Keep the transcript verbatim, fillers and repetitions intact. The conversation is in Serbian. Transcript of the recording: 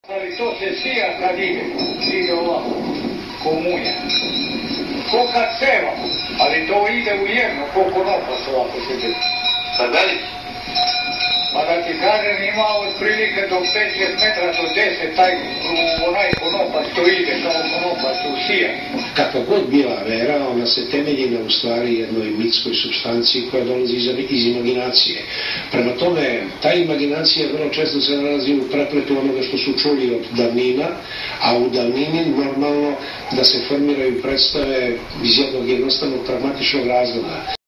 Ali to se sija kad ide, ide ovako, ko munja, ko kad seva, ali to ide u jedno, ko konopac ovako se ide. Sad veliki? Pa da ti kažem, ima otprilike do pet šest metra, do deset, taj onaj konopac to ide, kao konopac u sija. Kakva god bila vera, ona se temelji na u stvari jednoj mitskoj supstanciji koja dolazi iz, iz imaginacije. Prema tome, ta imaginacija vrlo često se nalazi u prepletu onoga što su čuli od davnina, a u davnini normalno da se formiraju predstave iz jednog jednostavnog pragmatičnog razloga.